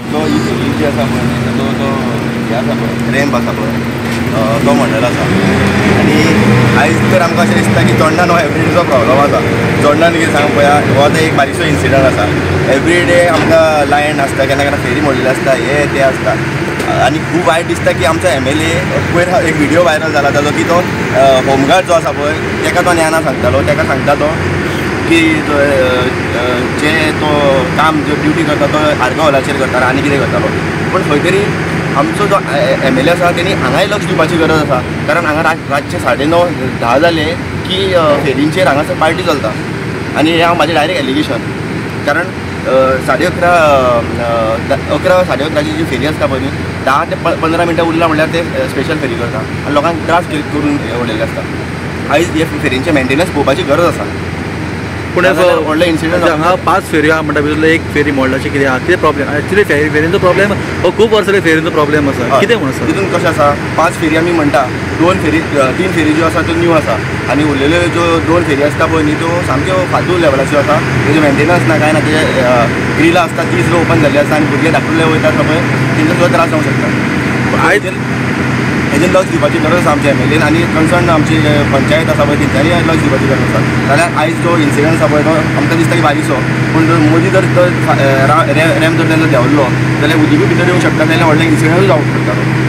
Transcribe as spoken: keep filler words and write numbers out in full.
तो ही जी आसा पळय तो तो हे आसा पळय रॅम्प आसा पळय तो म्हणलेलो आसा आनी आयज तर आमकां अशें दिसता की चोडणान हो एवरीडेचो प्रॉब्लम आसा चोडणान कितें सांग पळया हो आतां एक बारीकसो इन्सिडंट आसा एवरी डे आमकां लायन आसता केन्ना केन्ना फेरी मोडलेली आसता हे ते आसता आनी खूब वायट दिसता की आमचो एम एल ए पयर एक व्हिडियो व्हायरल जाला ताजो की तो होमगार्ड जो आसा पळय ताका तो ज्ञाना सांगतालो ताका सांगता तो की जे तो काम जो ड्युटी करता तो आर्गा हॉलाचेर करतालो आनी कितें करतालो पूण खंय तरी आमचो जो एम एल ए आसा तेणी हांगाय लक्ष दिवपाची गरज आसा कारण हांगा रातचे साडे णव धा जाले की फेरींचेर हांगासर पार्टी चलता आनी हें हांव म्हाजें डायरेक्ट एलिगेशन कारण साडे अकरा अकरा साडे अकराची जी फेरी आसता पळय न्ही धा ते पंदरा मिनटां उरला म्हणल्यार ते स्पेशल फेरी करता आनी लोकांक त्रास करून उडयल्ले आसता आयज हे फेरींचे मेंटेनन्स पळोवपाची गरज आसा पूण व्हडलो इन्सिडंट हांगा पांच फेरी आहा म्हणटा भितरलो एक फेरी मोडलाची कितें आहा कितें प्रॉब्लेम एक्चुली फेरी फेरींचो प्रॉब्लेम हो खूब वर्सां फेरींचो प्रॉब्लेम आसा कितें म्हण आसा तितून कशें आसा पांच फेरी आमी म्हणटा दोन फेरी तीन फेरी ज्यो आसा त्यो न्यू आसा आनी उरलेल्यो ज्यो दोन फेरी आसता पळय न्ही त्यो सामक्यो फालतू लेवलाच्यो आसा तेजे मेंटेनन्स ना काय ना तेजे ग्रिलां आसता तीच ओपन जाल्ली आसा आनी भुरगे धाकटुले वयता पळय तेंचो सुद्दां त्रास जावंक शकता आयज हेजेर लक्ष दिवपाची गरज आसा आमच्या एम एल एन आनी कन्सर्न आमची पंचायत आसा पळय तेंच्यांनी लक्ष दिवपाची गरज आसा जाल्यार आयज जो इन्सिडंट आसा पळय तो आमकां दिसता की बारीकसो पूण जर मोदी जर रॅम्प जर तेन्ना देंवल्लो जाल्यार उदीकूय भितर येवंक शकता तेन्ना व्हडलो इन्सिडंटूय जावंक शकता